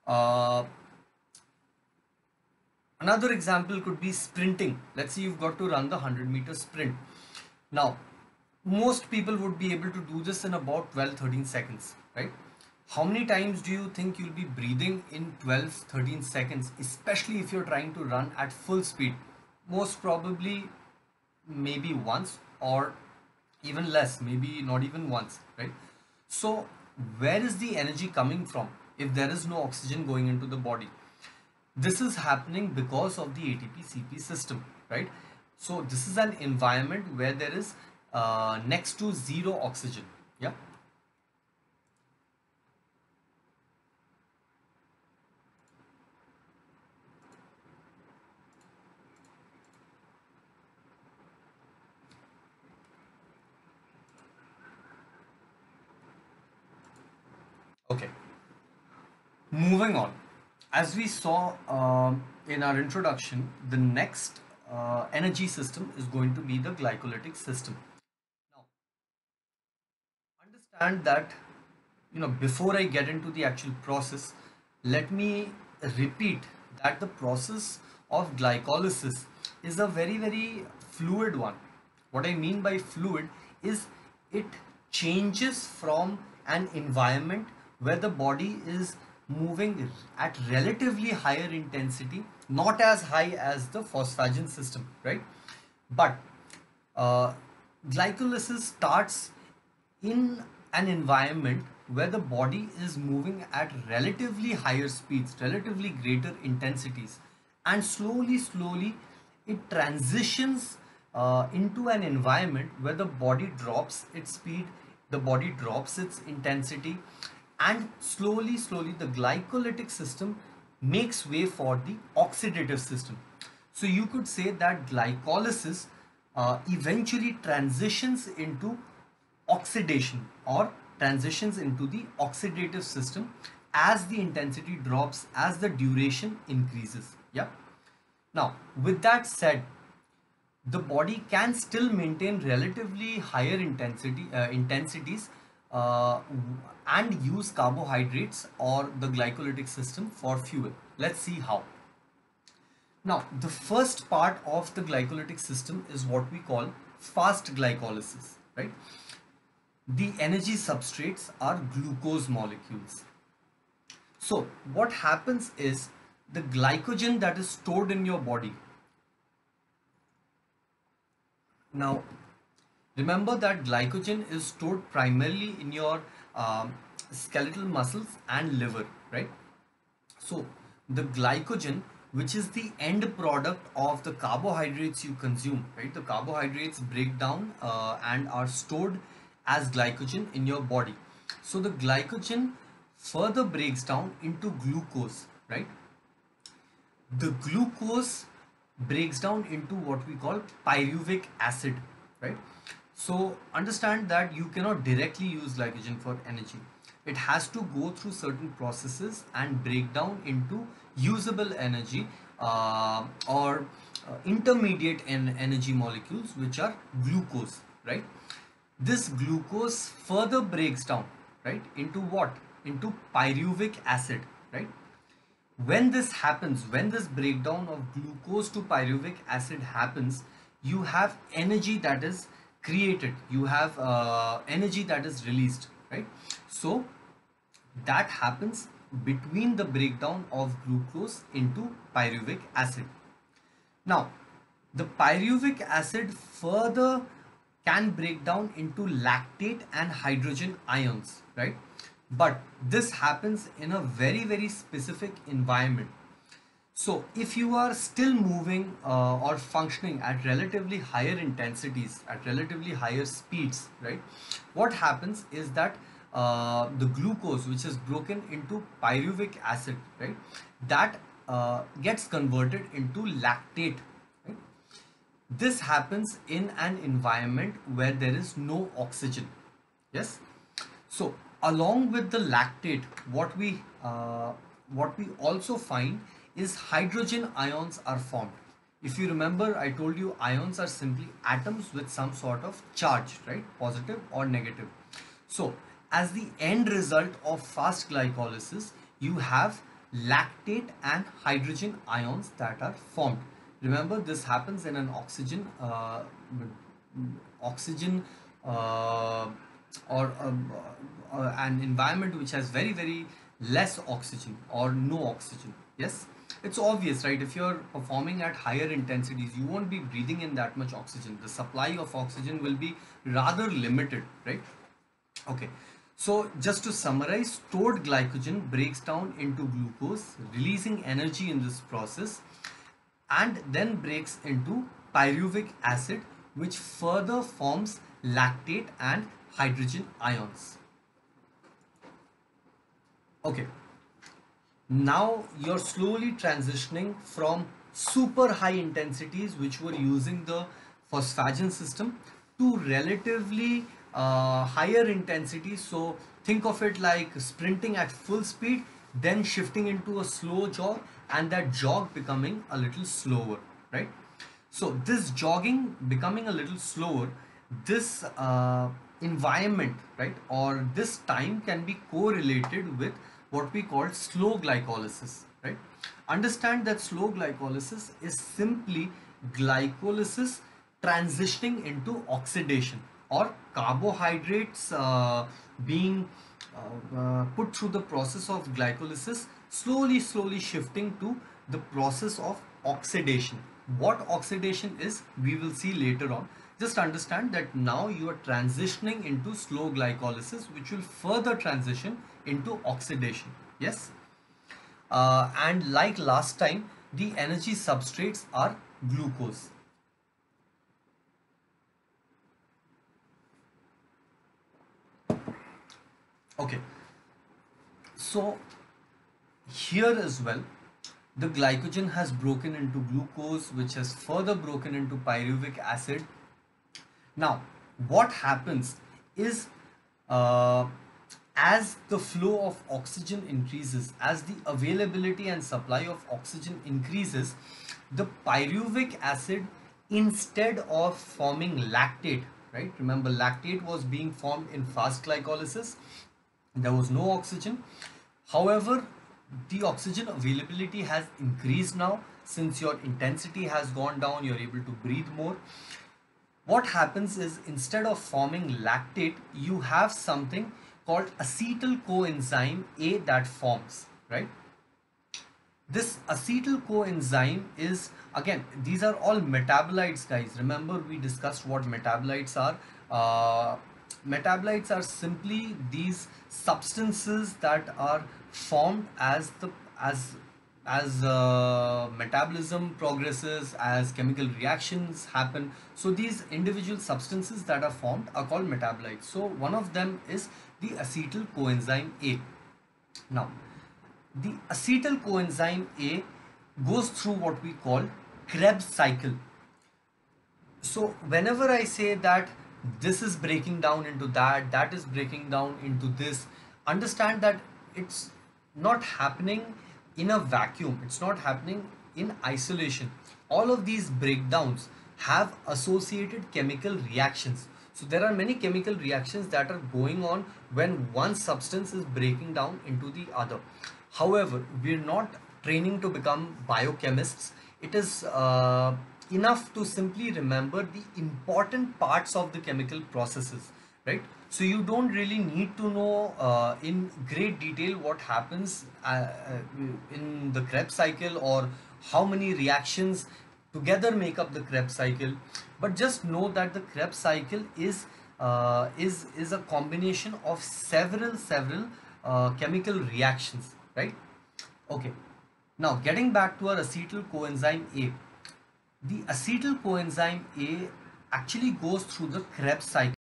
Uh, Another example could be sprinting. Let's say you've got to run the 100-meter sprint. Now, most people would be able to do this in about 12-13 seconds, right? How many times do you think you'll be breathing in 12-13 seconds, especially if you're trying to run at full speed? Most probably, maybe once, or even less, maybe not even once, right? So, where is the energy coming from if there is no oxygen going into the body? This is happening because of the ATP CP system, right? So this is an environment where there is next to zero oxygen. Yeah. Okay. Moving on. As we saw in our introduction, the next energy system is going to be the glycolytic system. Now, understand that, before I get into the actual process, let me repeat that the process of glycolysis is a very, very fluid one. What I mean by fluid is it changes from an environment where the body is moving at relatively higher intensity, not as high as the phosphagen system, right? But uh, glycolysis starts in an environment where the body is moving at relatively higher speeds, relatively greater intensities, and slowly it transitions into an environment where the body drops its speed, the body drops its intensity, and slowly the glycolytic system makes way for the oxidative system. So you could say that glycolysis eventually transitions into oxidation or transitions into the oxidative system as the intensity drops, as the duration increases. Yeah. Now, with that said, the body can still maintain relatively higher intensities uh, and use carbohydrates or the glycolytic system for fuel. Let's see how. Now, the first part of the glycolytic system is what we call fast glycolysis, right? The energy substrates are glucose molecules. So, what happens is the glycogen that is stored in your body. Now, remember that glycogen is stored primarily in your skeletal muscles and liver, right? So, the glycogen, which is the end product of the carbohydrates you consume, right? The carbohydrates break down and are stored as glycogen in your body. So, the glycogen further breaks down into glucose, right? The glucose breaks down into what we call pyruvic acid, right? So understand that you cannot directly use glycogen for energy. It has to go through certain processes and break down into usable energy or intermediate energy molecules, which are glucose, right? This glucose further breaks down, right, into what? Into pyruvic acid, right? When this happens, when this breakdown of glucose to pyruvic acid happens, you have energy that is created, you have energy that is released, right? So that happens between the breakdown of glucose into pyruvic acid. Now, the pyruvic acid further can break down into lactate and hydrogen ions, right? But this happens in a very, very specific environment. So, if you are still moving or functioning at relatively higher intensities, at relatively higher speeds, right? What happens is that the glucose, which is broken into pyruvic acid, right? That gets converted into lactate, right? This happens in an environment where there is no oxygen. Yes. So along with the lactate, what we also find is hydrogen ions are formed. If you remember, I told you ions are simply atoms with some sort of charge, right? Positive or negative. So as the end result of fast glycolysis, you have lactate and hydrogen ions that are formed. Remember, this happens in an oxygen uh, or an environment which has very very less oxygen or no oxygen. Yes, it's obvious, right? If you're performing at higher intensities, you won't be breathing in that much oxygen. The supply of oxygen will be rather limited, right? Okay, so just to summarize, stored glycogen breaks down into glucose, releasing energy in this process, and then breaks into pyruvic acid, which further forms lactate and hydrogen ions. Okay, now you're slowly transitioning from super high intensities, which were using the phosphagen system, to relatively higher intensities. So think of it like sprinting at full speed, then shifting into a slow jog, and that jog becoming a little slower, right? So this jogging becoming a little slower, this environment, right, or this time can be correlated with what we call slow glycolysis, right? Understand that slow glycolysis is simply glycolysis transitioning into oxidation, or carbohydrates being put through the process of glycolysis, slowly shifting to the process of oxidation. What oxidation is, we will see later on. Just understand that now you are transitioning into slow glycolysis, which will further transition into oxidation. Yes, and like last time, the energy substrates are glucose. Okay, so here as well, the glycogen has broken into glucose, which has further broken into pyruvic acid. Now, what happens is, uh, as the flow of oxygen increases, as the availability and supply of oxygen increases, the pyruvic acid, instead of forming lactate, right? Remember, lactate was being formed in fast glycolysis. There was no oxygen. However, the oxygen availability has increased now. Since your intensity has gone down, you're able to breathe more. What happens is, instead of forming lactate, you have something called acetyl coenzyme A that forms, right? This acetyl coenzyme is, again, these are all metabolites, guys. Remember, we discussed what metabolites are. Metabolites are simply these substances that are formed as metabolism progresses, as chemical reactions happen. So these individual substances that are formed are called metabolites. So one of them is the acetyl coenzyme A. Now, the acetyl coenzyme A goes through what we call Krebs cycle. So whenever I say that this is breaking down into that, that is breaking down into this, understand that it's not happening in a vacuum. It's not happening in isolation. All of these breakdowns have associated chemical reactions. So there are many chemical reactions that are going on when one substance is breaking down into the other. However, we're not training to become biochemists. It is enough to simply remember the important parts of the chemical processes, right? So you don't really need to know in great detail what happens in the Krebs cycle, or how many reactions together make up the Krebs cycle, but just know that the Krebs cycle is a combination of several chemical reactions, right? Okay, now getting back to our acetyl coenzyme A, the acetyl coenzyme A actually goes through the Krebs cycle.